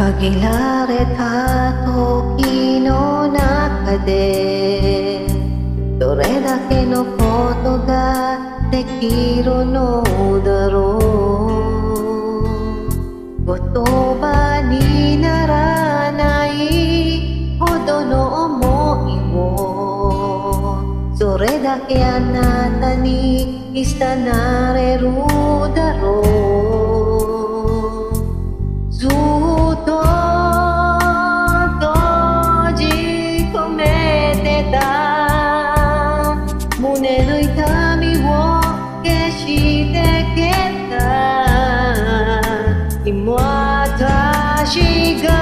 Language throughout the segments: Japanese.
限られた時の中でどれだけのことができるのだろう。言葉にならないほどの想いをそれだけあなたに伝なれるだろう。ずっと閉じ込めてた胸の痛みを消してけた。今私が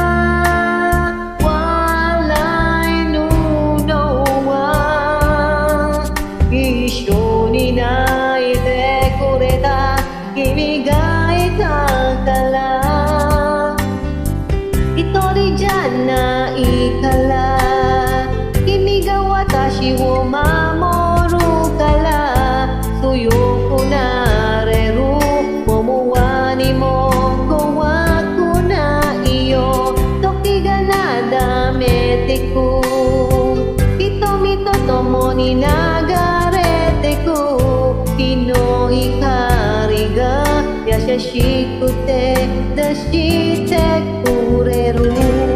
笑えぬのは一緒に泣いてくれた君がいたから。一人じゃないから君が私を守るから強くなれる。思わにも怖くないよ。時がなだめてく瞳と共に流れてく日の光が優しくて出してくれる。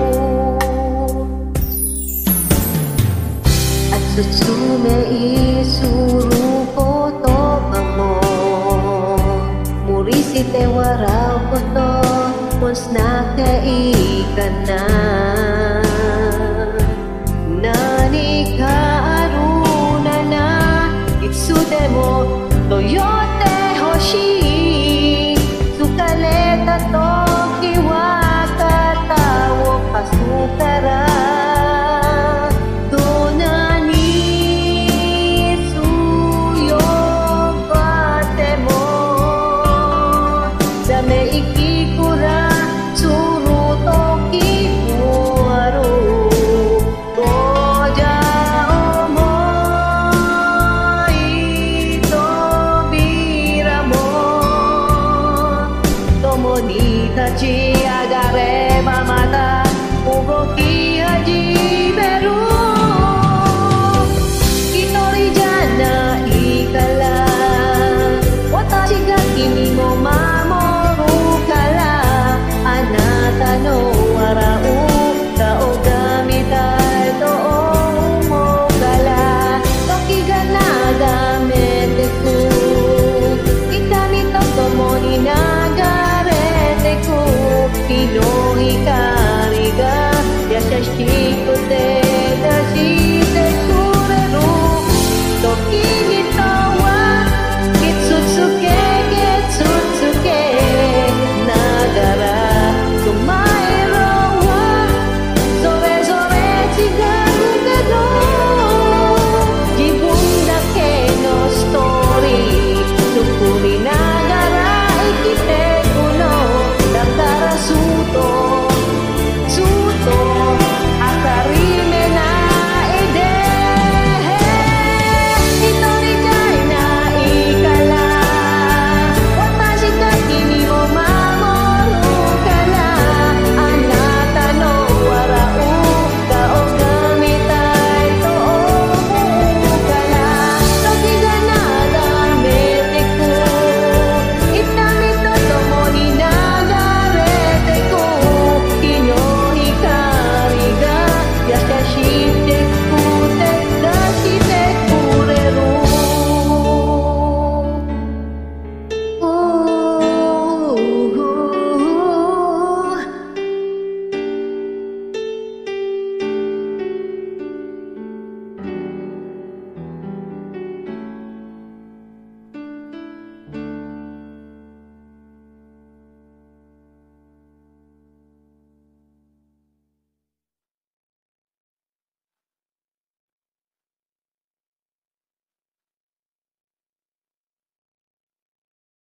包めする言葉も無理して笑うこともしなきゃいいかな。何かあるならいつでもと寄ってほしい。疲れた時は肩を貸すから。立ち上がればまた動き